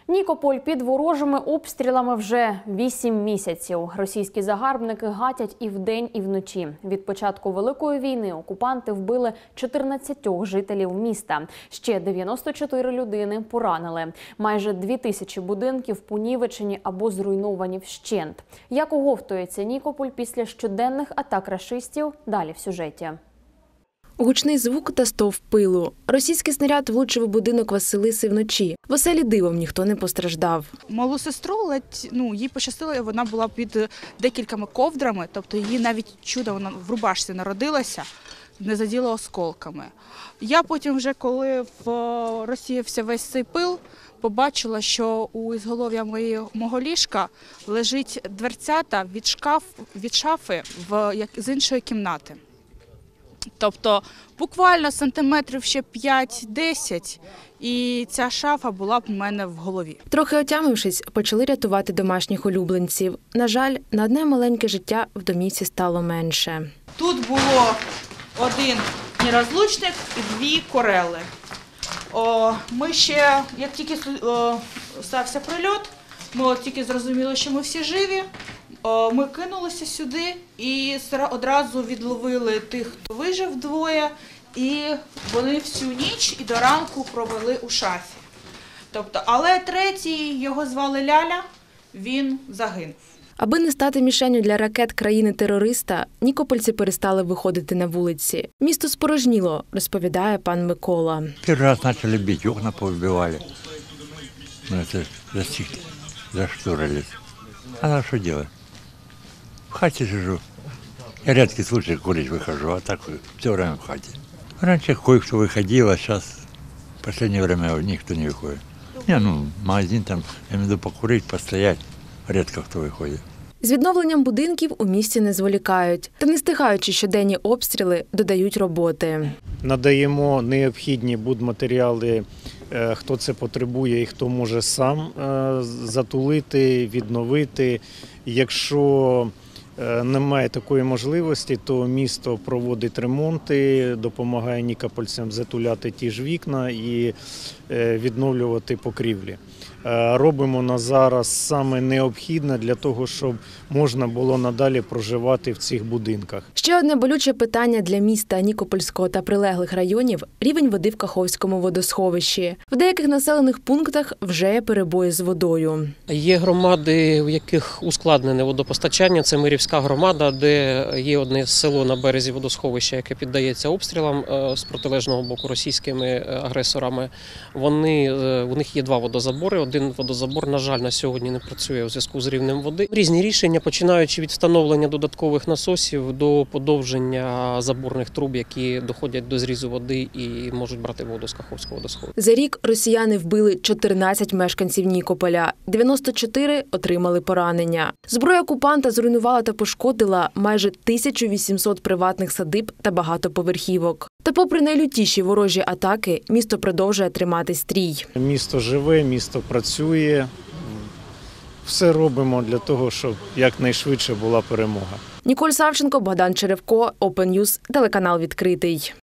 Нікополь під ворожими обстрілами вже 8 місяців. Російські загарбники гатять і вдень, і вночі. Від початку Великої війни окупанти вбили 14 жителів міста. Ще 94 людини поранили. Майже 2000 будинків понівечені або зруйновані вщент. Як оговтується Нікополь після щоденних атак рашистів? Далі в сюжеті. Гучний звук та стовп пилу. Російський снаряд влучив у будинок Василиси вночі. В оселі дивом ніхто не постраждав. Малу сестру їй пощастило, вона була під декількома ковдрами, тобто її навіть чудо, вона в рубашці народилася, не заділа осколками. Я потім вже, коли розсіявся весь цей пил, побачила, що у ізголов'я мого ліжка лежить дверцята від шафи з іншої кімнати. Тобто буквально сантиметрів ще 5-10, і ця шафа була б у мене в голові. Трохи отямившись, почали рятувати домашніх улюбленців. На жаль, на одне маленьке життя в домівці стало менше. Тут було один нерозлучник і 2 корели. Ми ще, як тільки стався прильот, ми тільки зрозуміли, що ми всі живі. Ми кинулися сюди і одразу відловили тих, хто вижив двоє, і вони всю ніч і до ранку провели у шафі. Але третій, його звали Ляля, він загинув. Аби не стати мішенню для ракет країни-терориста, нікопольці перестали виходити на вулиці. Місто спорожніло, розповідає пан Микола. Перший раз почали бити, окна повибивали. Ми це зашторились. А що робити? В хаті сижу. Я рідкий случай курить выхожу, а так все время в хате. Раньше кое-кто выходил, а сейчас в последнее время никто не выходит. Магазин там, я имею в виду, покурить, постоять, редко кто выходит. З відновленням будинків у місті не зволікають. Та не стихаючи щоденні обстріли, додають роботи. Надаємо необхідні будматеріали, хто це потребує і хто може сам затулити, відновити. Якщо немає такої можливості, то місто проводить ремонти, допомагає нікопольцям затуляти ті ж вікна і відновлювати покрівлі. Робимо на зараз саме необхідне для того, щоб можна було надалі проживати в цих будинках. Ще одне болюче питання для міста Нікопольського та прилеглих районів – рівень води в Каховському водосховищі. В деяких населених пунктах вже є перебої з водою. Є громади, в яких ускладнене водопостачання. Це Мирівська громада, де є одне село на березі водосховища, яке піддається обстрілам з протилежного боку російськими агресорами. У них є 2 водозабори. Один водозабор, на жаль, на сьогодні не працює у зв'язку з рівнем води. Різні рішення, починаючи від встановлення додаткових насосів до подовження заборних труб, які доходять до зрізу води і можуть брати воду з Каховського водосховища. За рік росіяни вбили 14 мешканців Нікополя, 94 отримали поранення. Зброя окупанта зруйнувала та пошкодила майже 1800 приватних садиб та багатоповерхівок. Та попри найлютіші ворожі атаки, місто продовжує тримати стрій. Місто живе, місто працює. Все робимо для того, щоб якнайшвидше була перемога. Ніколь Савченко, Богдан Черевко, Open News, телеканал «Відкритий».